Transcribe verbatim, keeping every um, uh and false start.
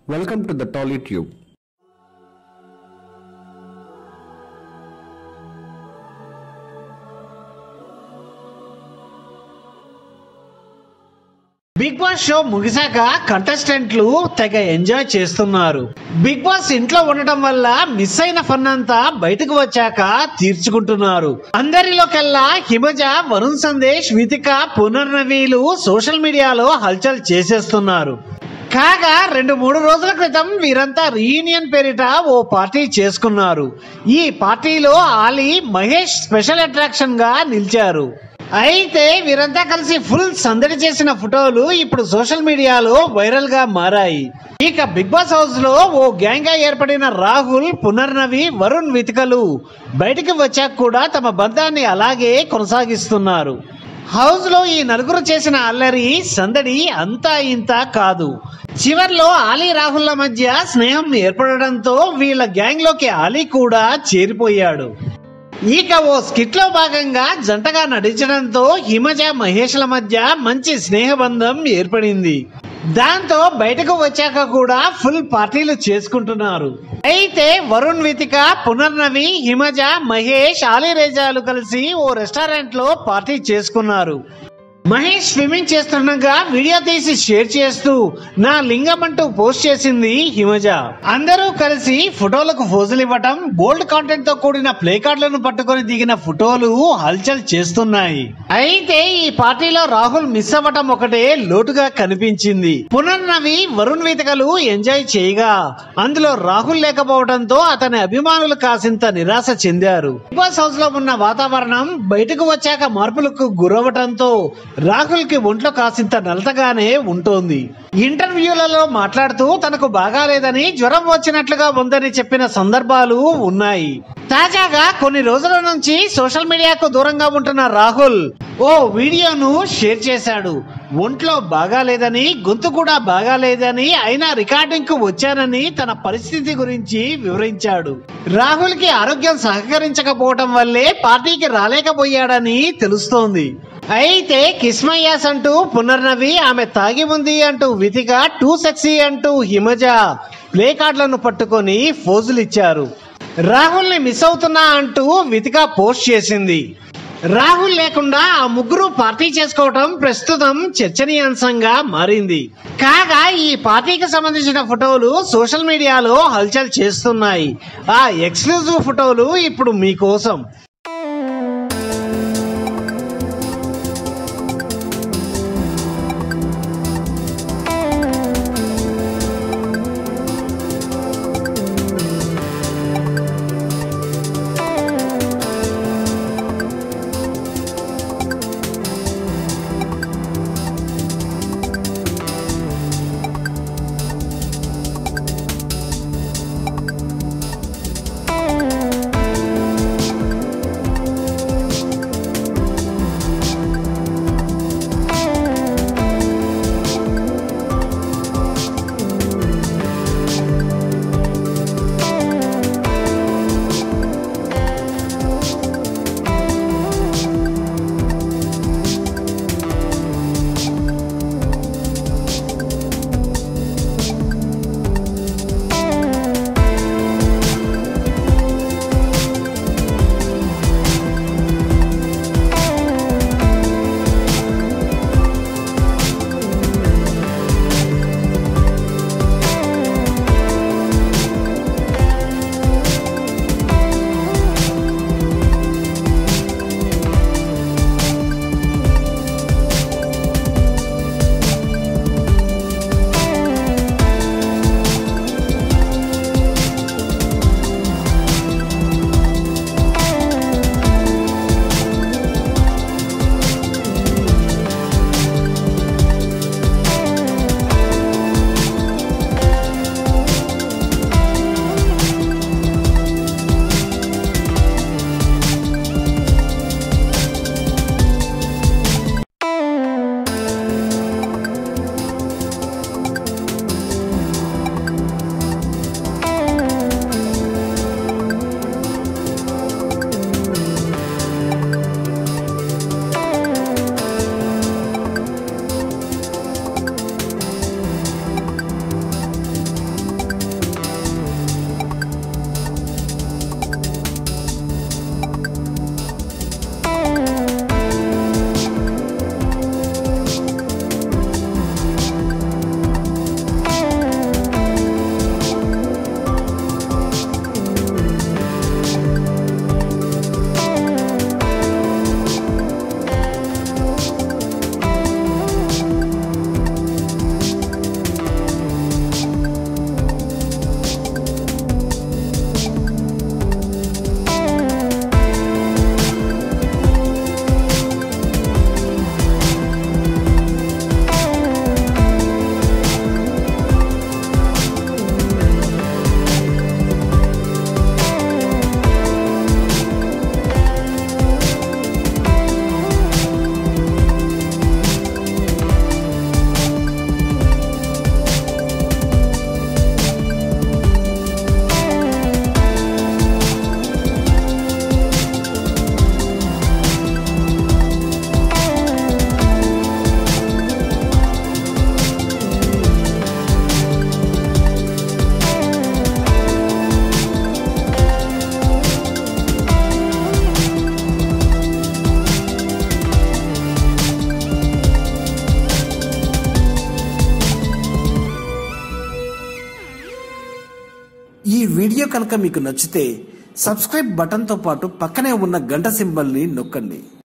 Welcome to the TollyTube. Bigg Boss show ముగిసాక కంటెస్టెంట్లు తెగ ఎంజాయ్ చేస్తున్నారు. బిగ్ బాస్ ఇంట్లో ఉండటం వల్ల మిస్ అయిన ఫన్ అంతా బయటకు వచ్చాక తీర్చుకుంటున్నారు. అందరిలోకెల్లా హిమజ, వరుణ్ సందేశ్, వితిక, పునర్నవీలు సోషల్ మీడియాలో హల్చల్ చేసేస్తున్నారు. కాగా రెండు మూడు రోజుల క్రితం వీరంతా రీయూనియన్ పేరిట ఓ పార్టీ చేసుకున్నారు. ఈ పార్టీలో ఆలీ, మహేష్ స్పెషల్ అట్రాక్షన్ గా నిలిచారు. అయితే వీరంతా కలిసి ఫుల్ సందడి చేసిన ఫోటోలు ఇప్పుడు సోషల్ మీడియాలో వైరల్ గా మారాయి. ఇక బిగ్ బాస్ హౌస్ లో ఓ గ్యాంగ్ గా ఏర్పడిన రాహుల్, పునర్నవి, వరుణ్, వితికలు బయటికి వచ్చాక కూడా తమ బంధాన్ని అలాగే కొనసాగిస్తున్నారు. హౌస్ లో ఈ నలుగురు చేసిన అల్లరి సందడి అంతా ఇంత కాదు. చివర్లో ఆలీ, రాహుల్ల మధ్య స్నేహం ఏర్పడడంతో వీళ్ళ గ్యాంగ్ లోకి ఆలీ కూడా చేరిపోయాడు. ఇక ఓ స్కిట్ లో భాగంగా జంటగా నటించడంతో హిమజ, మహేష్ల మధ్య మంచి స్నేహబంధం ఏర్పడింది. దాంతో బయటకు వచ్చాక కూడా ఫుల్ పార్టీలు చేసుకుంటున్నారు. అయితే వరుణ్, వితిక, పునర్నవి, హిమజ, మహేష్, ఆలీ రేజాలు కలిసి ఓ రెస్టారెంట్ లో పార్టీ చేసుకున్నారు. మహేష్ స్విమ్మింగ్ చేస్తుండగా వీడియో తీసి షేర్ చేస్తూ నా లింగం అంటూ పోస్ట్ చేసింది హిమజ. అందరూ కలిసి ఫోటోలకు పోజులు ఇవ్వటం, బోల్డ్ కాంటెంట్ తో కూడిన ప్లే కార్డులను పట్టుకొని దిగిన ఫోటోలు హల్చల్ చేస్తున్నాయి. అయితే ఈ పార్టీలో రాహుల్ మిస్ అవ్వటం ఒకటే లోటుగా కనిపించింది. పునర్నవి, వరుణ్, వితికలు ఎంజాయ్ చేయగా అందులో రాహుల్ లేకపోవడంతో అతని అభిమానులు కాసింత నిరాశ చెందారు. బిగ్ బాస్ హౌస్ లో ఉన్న వాతావరణం బయటకు వచ్చాక మార్పులకు గురవటంతో రాహుల్ కి ఒంట్లో కాసింత నలతగానే ఉంటోంది. ఇంటర్వ్యూలలో మాట్లాడుతూ తనకు బాగాలేదని, జ్వరం వచ్చినట్లుగా ఉందని చెప్పిన సందర్భాలు ఉన్నాయి. తాజాగా కొన్ని రోజుల నుంచి సోషల్ మీడియాకు దూరంగా ఉంటున్న రాహుల్ ఓ వీడియోను షేర్ చేశాడు. ఒంట్లో బాగాలేదని, గొంతు కూడా బాగాలేదని, అయినా రికార్డింగ్ కు వచ్చానని తన పరిస్థితి గురించి వివరించాడు. రాహుల్ కి ఆరోగ్యం సహకరించకపోవటం వల్లే పార్టీకి రాలేకపోయాడని తెలుస్తోంది. అయితే కిస్మయ్యాస్ అంటూ పునర్నవి, ఆమె తాగి ఉంది అంటూ వితిక, టూ సెక్సీ అంటూ హిమజ ప్లే కార్డులను పట్టుకొని ఫోజులు ఇచ్చారు. రాహుల్ ని మిస్ అవుతున్నా అంటూ వితిక పోస్ట్ చేసింది. రాహుల్ లేకుండా ఆ ముగ్గురు పార్టీ చేసుకోవటం ప్రస్తుతం చర్చనీయాంశంగా మారింది. కాగా ఈ పార్టీకి సంబంధించిన ఫోటోలు సోషల్ మీడియాలో హల్చల్ చేస్తున్నాయి. ఆ ఎక్స్క్లూజివ్ ఫోటోలు ఇప్పుడు మీకోసం. ఈ వీడియో కనుక మీకు నచ్చితే సబ్స్క్రైబ్ బటన్ తో పాటు పక్కనే ఉన్న గంట సింబల్ ని నొక్కండి.